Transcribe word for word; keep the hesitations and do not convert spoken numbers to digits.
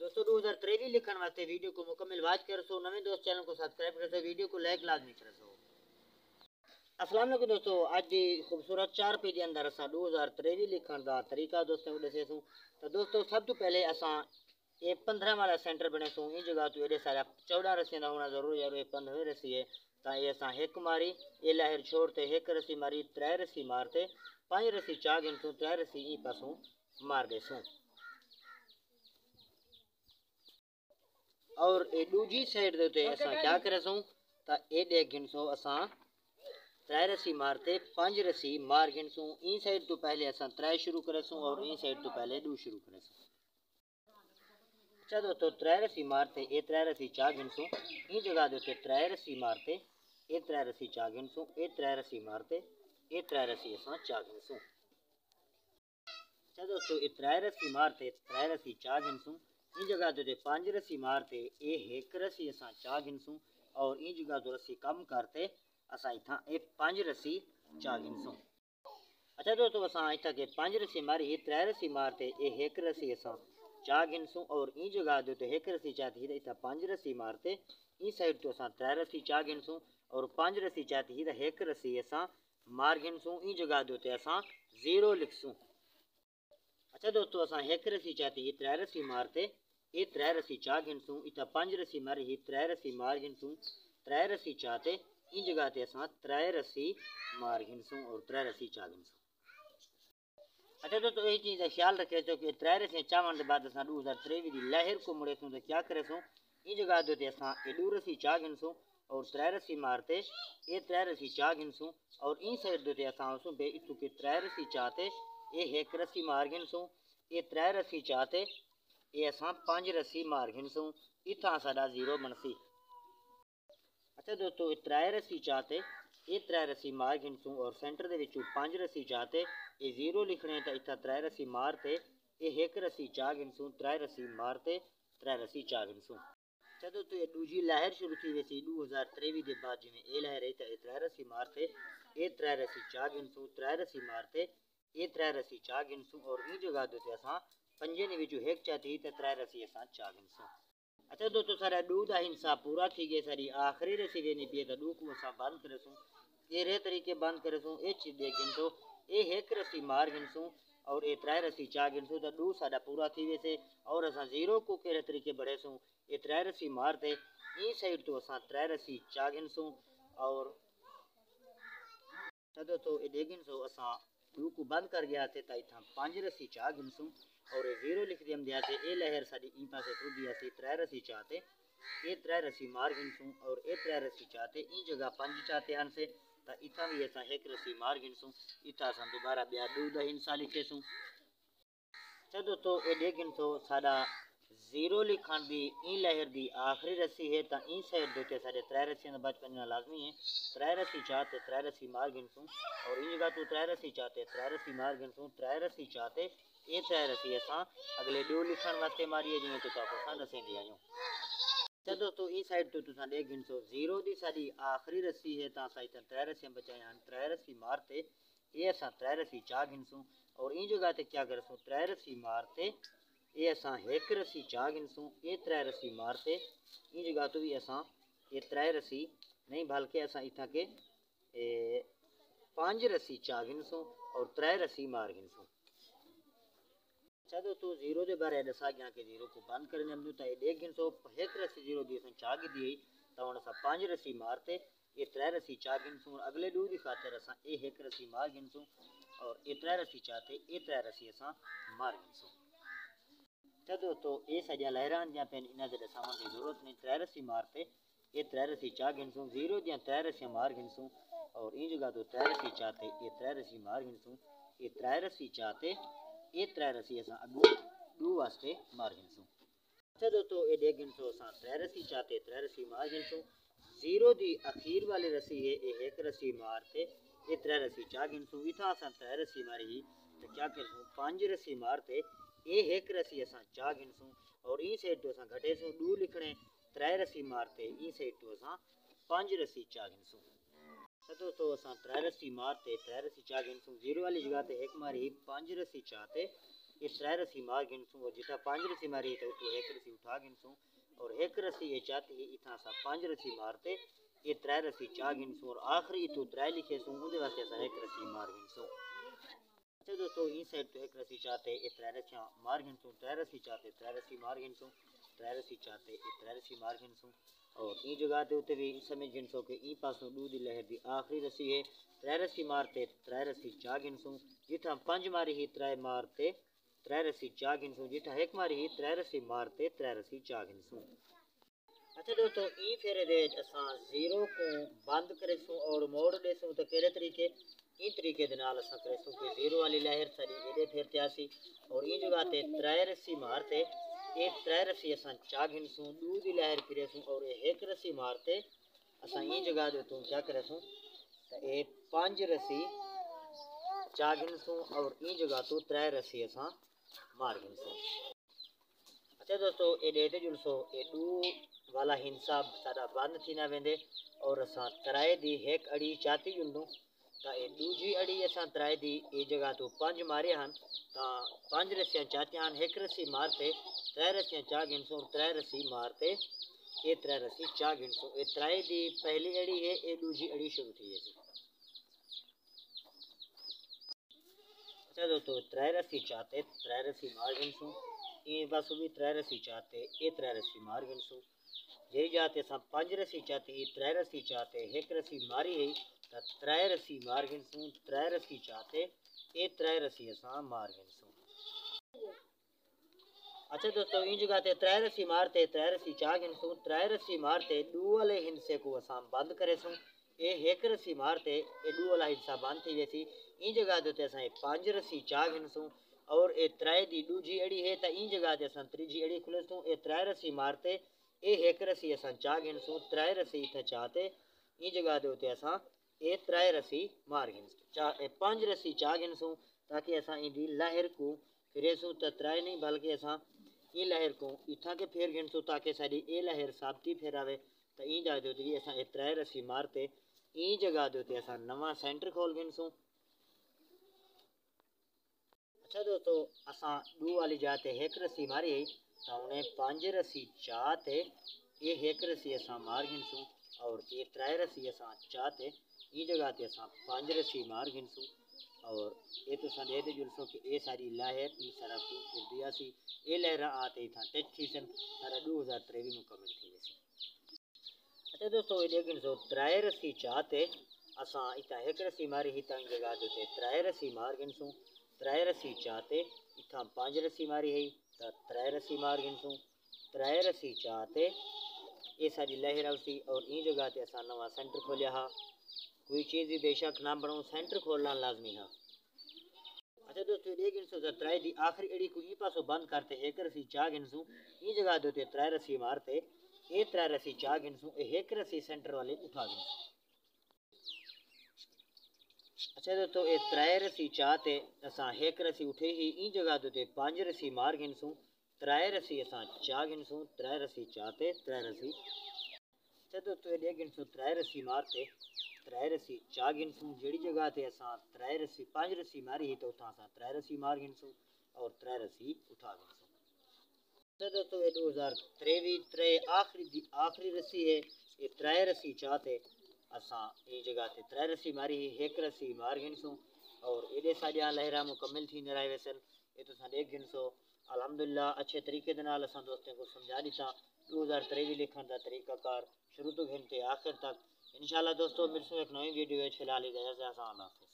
दोस्तों दो हज़ार तेईस लिखने वास्ते वीडियो को मुकम्मल वाच कर सो नवे दोस्त चैनल को सब्सक्राइब कर सो वीडियो को लाइक लाजमी कर सो। अस्सलाम वालेकुम दोस्तों, आज की खूबसूरत चार पेज के अंदर असा दो हज़ार तेईस लिखने का तरीका दोस्तों दसे सूँ। तो दोस्तों सब तो पहले असा ये पंद्रह वाला सेंटर बने सूँ। इन जगह तो एडे सारा चौदह रस्सी का होना जरूरी है। ये पंद्रहवीं रस्सी है तो ये असा एक मारी ये लहर छोड़ते एक रस्सी मारी त्रै रस्सी मारते पाँच रस्सी चाह गिनसूँ त्रै रस्सी ई पासों मार देसूँ। और ए दूजी साइड देते असा क्या करेसूँ तो ए देख गिनसूँ असा त्रै रस्सी मारते पांच रस्सी मार गिनसूँ। ई साइड तो पहले असा त्रै शुरू करेसूँ और ई साइड तो पहले दो शुरू करेसूँ। अच्छा दोस्तों त्रै रस्सी मारते ए त्रै रस्सी चाह गिनसूँ। ई जगह देते त्रै रस्सी मारते ए त्रै रस्सी चाह गिनसूँ ए त्रै रस्सी मारते ए त्रै रस्सी असा चाह गिनसूँ। अच्छा दोस्तों ए त्रै रस्सी मारते त्रै रस्सी चाह गिनसूँ। ई जगह देते पांच रस्सी मारते ए एक रस्सी असा चाह गिनसूँ और ई जगह तो रस्सी कम करते असा इतना ए पांच रस्सी चाह गिनसूँ। अच्छा दोस्तों असा इतना के पांच रस्सी मारी ए त्रै रस्सी मारते ए एक रस्सी असा चाह गिनसूँ और ई जगह देते एक रस्सी चाहती है इतना पांच रस्सी मारते ई साइड तो असा त्रै रस्सी चाह गिनसूँ और पांच रस्सी चाहती है एक रस्सी असा मार गिनसूँ। ई जगह देते असा जीरो लिखसूँ। अच्छा दोस्तों असा एक रस्सी चाहती है त्रै रस्सी मारते ए त्रै रस्सी चाह गिनसूँ इतना पांच रस्सी मारी ही त्रै रस्सी मार गिनसूँ त्रै रस्सी चाहते ई जगह ते असा त्रै रस्सी मार गिनसूँ और त्रै रस्सी चाह गिनसूँ। अच्छा दोस्तों यही चीज़ का ख्याल रखे तो कि त्रै रस्सी चावन के बाद असा दो हज़ार तेईस की लहर को मुड़े तो क्या करेसूँ ई जगह देते असा ए दो रस्सी चाह गिनसूँ और त्रै रस्सी मारते ए त्रै रस्सी चाह गिनसूँ और ई साइड देते असा उसू बे इतु के त्रै रस्सी चाहते ए एक रस्सी मार गिनसूँ ए त्रै रस्सी चाहते ये असा पांच रस्सी मार गिनसूँ इतना साडा जीरो बनसी। अच्छा दोस्तों त्रै रस्सी चाहते ये त्रै रस्सी मार गिनसूँ और सेंटर दे विचों पांच रस्सी चाहते ये जीरो लिखने तो इतना त्रै रस्सी मारते ये एक रस्सी चाह गिनसूँ त्रै रस्सी मारते त्रै रस्सी चाह गिनसूँ। अच्छा दोस्तों ये दूजी लहर शुरू थी वैसे दो हज़ार तेईस के बाद जिमें ए लहर है तो ये त्रै रस्सी मारते ये त्रै रस्सी चाह गिनसूँ त्रै रस्सी मारते ये त्रै रस्सी चाह गिनसूँ और ई जगह देते असा पंजे ने विचों एक चाहती तो त्रै रस्सी असा चाह गिनसूँ। अच्छा दोस्तों सारा दो का हिस्सा पूरा थी गया सारी आखिरी रस्सी देनी पी तो दो को असा बंद करेसूँ ये रे तरीके बंद करेसूँ ए चीज दे गिनसूँ ए एक रस्सी मार गिनसूँ और ए त्रै रस्सी चाह गिनसूँ तो दो साडा पूरा थी वैसे और असा जीरो को केरे तरीके बढ़ेसूँ ए त्रै रस्सी मारते ई साइड तो असा त्रै रस्सी चाह गिनसूँ और अच्छा दोस्तों ए दे गिनसूँ असा दो को बंद कर गया थे तो इतना पांच रस्सी चाह गिनसूँ और ये जीरो लिख दिया दिया थे ए लहर साडी ई पासे टूट दिया सी त्रै रस्सी चाहते ए त्रै रस्सी मार गिनसूँ और ए त्रै रस्सी चाहते ई जगह पांच चाहते हन से तो इतना भी असा एक रस्सी मार गिनसूँ इतना असा दोबारा ब्याह दो दा हिस्सा लिखेसूँ। अच्छा दोस्तों ए दे गिनसूँ साडा जीरो लिखण दी ई लहर दी आखिरी रस्सी है तो ई साइड देते साडे त्रै रस्सियां दा बच करना लाजमी है। त्रै रस्सी चाहते त्रै रस्सी मार गिनसूँ और ई जगह तो त्रै रस्सी चाहते त्रै रस्सी मार गिनसूँ त्रै रस्सी चाहते ये त्रै रस्सी असा अगले दो लिखण वास्ते मारिए जिवें तो ताको सा दसे दिया जो। अच्छा दोस्तों ई साइड तो तुसा देख गिनसो जीरो दी साडी आखिरी रस्सी है तो असा इतना त्रै रस्सियां बचाई हन त्रै रस्सी मारते ये असा त्रै रस्सी चाह गिनसूँ और ई जगह ते क्या करसूँ त्रै रस्सी मारते ये असा एक रस्सी चाह गिनसूँ ये त्रै रस्सी मारते ई जगह तो भी असा ये त्रै रस्सी नहीं बल्कि असा इतना के पांच रस्सी चाह गिनसूँ और त्रै रस्सी मार गिनसूँ। अच्छा दोस्तों जीरो के बारे दसा गया कि जीरो को बंद करने में तो एक गिनसो एक रस्सी जीरो दी चाह की दी तो हम असा पांच रस्सी मारते ये त्रै रस्सी चाह गिनसूँ और अगले दो की खातिर असा ए एक रस्सी मार गिनसूँ और ये त्रै रस्सी चाहते ये त्रै रस्सी असा मार गिनसूँ। अच्छा दोस्तों ये सजा लहरान जहाँ पे इन्हें दसावन की जरूरत नहीं त्रै रस्सी मारते ये त्रै रस्सी चाह गिनसूँ जीरो दियाँ त्रै रस्सियां मार गिनसूँ और ई जगह तो त्रै रस्सी चाहते ये त्रै रस्सी मार गिनसूँ ये त्रै रस्सी चाहते ये त्रै रस्सी असा अगू दो वास्ते मार गिनसूँ। अच्छा दोस्तों ये देख गिनसो असा त्रै रस्सी चाहते त्रै रस्सी मार गिनसूँ जीरो दी अखीर वाली रस्सी है ये एक रस्सी मारते ये त्रै रस्सी चाह गिनसूँ इतना असा त्रै रस्सी मारी ही तो क्या करसूँ पांच रस्सी मारते ये एक रस्सी असा चाह गिनसूँ और ई साइड तो असा घटेसूँ दो लिखने त्रै रस्सी मारते ई साइड तो असा पांच रस्सी चाह गिनसूँ। दोस्तों असा त्रै रस्सी मारते त्रै रस्सी चाह गिनसूँ जीरो वाली जगह ते एक मारी पांच रस्सी चाहते ये त्रै रस्सी मार गिनसूं और जिथा पांच रस्सी मारी तो उतो एक रस्सी उठा गिनसूं और एक रस्सी ये चाहती है इतना सा पांच रस्सी मारते ये त्रै रस्सी चा गिनसूं और आखिरी इतो त्रै लिखे सूं उहदे वास्ते असां एक रस्सी मार गिनसूं। अच्छा दोस्तों ई साइड तो एक रस्सी चाहते ये त्रै रस्सियां मार गिनसूं त्रै रस्सी चाहते त्रै रस्सी मार गिनसूं त्रै रस्सी चाहते ये त्रै रस्सी मार गिनसूं और ई जगह के उत्ते भी समझ गिनसो कि ई पासों दू दी लहर दी आखिरी रस्सी है त्रै रस्सी मारते त्रै रस्सी चा गिनसूं जिथा पंज मारी ही त्रै मारते त्रै रस्सी चा गिनसूं जिथा एक मारी ही त्रै रस्सी मारते त्रै रस्सी चा गिनसूं। अच्छा दोस्तों ई फेरे दे असां जीरो को बंद करेसूं और मोड़ देसूं तो केड़े तरीके ई तरीके दे नाल असां करेसूं कि जीरो वाली लहर सारी एडे फेरते आसी और ई जगह ते त्रै रस्सी मारते ये त्रै रस्सी असां चा गिनसूं दू दी लहर फिरेसूं और एक रस्सी मारते असां ई जगह दे तो क्या करेसूं तो ये पांच रस्सी चा गिनसूं और ई जगह तो त्रै रस्सी असां मार गिनसूं। अच्छा दोस्तों ये डेटे जुलसो ये दू वाला हिंसा सारा बंद थी ना वेंदे और असां त्रै दी एक अड़ी चाती जुलदूं ता ये दूजी अड़ी असां त्रै दी ये जगह तो पंज मारे हन ता पंज रस्सियां चाहते हन एक रस्सी मारते त्रै रस्सियां चा गिनसूं और त्रै रस्सी मारते ये त्रै रस्सी चा गिनसूं ये त्रै दी पहली अड़ी है ये दूजी अड़ी शुरू थी है। अच्छा दोस्तों त्रै रस्सी चाहते त्रै रस्सी मार गिनसूं ये बस भी त्रै रस्सी चाहते ये त्रै रस्सी मार गिनसूं जे जाते असां पंज रस्सी चाहते ही त्रै रस्सी चाहते एक रस्सी मारी है तो त्रै रस्सी मार गिनसूं त्रै रस्सी चाहते ये त्रै रस्सी असां मार गिनसूं। अच्छा दोस्तों इन जगह ते त्रै रस्सी मारते त्रै रस्सी चा गिनसूं त्रै रस्सी मारते दू वाले हिस्से को असां बंद करेसूं ये एक रस्सी मारते ये दू वाला हिस्सा बंद थी वेसी इन जगह ते असां पांच रस्सी चा गिनसूं और ये त्रै दी दूजी अड़ी है तो इन जगह ते असां त्रीजी अड़ी खुलेसूं ये त्रै रस्सी मारते ये एक रस्सी असां चा गिनसूं त्रै रस्सी इत्थे चाहते इन जगह दे उते असां ये त्रै रस्सी मार गिनसूं चा पांच रस्सी चा गिनसूं ताकि असां इंदी लहर को फिरेसूं तो त्रै नहीं बल्कि असां ई लहर को इत्था के फेर गिनसूं ताकि साडी ये लहर साबती फेरावे तो ई जगह दे उते असां ये त्रै रस्सी मारते ई जगह दे उते असां नवा सेंटर खोल गिनसूं। अच्छा दोस्तों असां दू वाली जाते एक रस्सी मारी तो उन्हें पांच रस्सी चाहते ये एक रस्सी असां मार गिनसूं और ये त्रै रस्सी असां चाहते ई जगह ते असां पांच रस्सी मार गिनसूं और ये तो सन ये जुलसो कि ये सारी लहर ई सारा को फिरदी आसी ये लहर आते इथा टच थी सन सारा दो हज़ार तेरह मुकम्मल थी वैसे। अच्छा दोस्तों ये गिनसो त्रै रस्सी चाहते असां इथा एक रस्सी मारी ही ता जगह ते त्रै रस्सी मार गिनसूं त्रै रस्सी चाहते इथा पांच रस्सी मारी है तो त्रै रस्सी मार गिनसूं त्रै रस्सी चाहते ये सारी लहर आसी और ई जगह ते असां नवा सेंटर खोलिया हा कोई चीज़ भी बेशक ना बनाऊं सेंटर खोलना लाजमी है। अच्छा दोस्तों ये गिनसो तो त्रै दी आखिरी अड़ी को ई पासों बंद करते एक रस्सी चा गिनसूं ई जगह दे उते त्रै रस्सी मारते ये त्रै रस्सी चा गिनसूं एक रस्सी सेंटर वाले उठा गिनसूं। अच्छा दोस्तों ये त्रै रस्सी चाहते असां एक रस्सी उठे ही ई जगह दे पांच रस्सी मार गिनसूं त्रै रस्सी असां चा गिनसूं त्रै रस्सी चाहते त्रै रस्सी। अच्छा दोस्तों ये गिनसूं त्रै रस्सी मारते त्रै रस्सी चा गिनसूं जेड़ी जगह ते असां त्रै रस्सी पांच रस्सी मारी ही तो उठां असां त्रै रस्सी मार गिनसूं और त्रै रस्सी उठा गिनसूं। अच्छा दोस्तों ये दो हज़ार तेरह त्रै आखिरी आखिरी रस्सी है ये त्रै रस्सी चाहते असां ये जगह ते त्रै रस्सी मारी ही एक रस्सी मार गिनसूं और एडे सारिया लहरा मुकम्मल थी रहे वैसन ये तो देख गिनसो अल्हम्दुलिल्लाह अच्छे तरीके दे नाल असां दोस्तों को समझा दिता दो हज़ार तेरह लिखण दा तरीकाकार शुरू तो गिनते आखिर तक इंशाल्लाह दोस्तों मिलसूं एक नई वीडियो फिलहाल इजाज़त अल्लाह हाफ़िज़।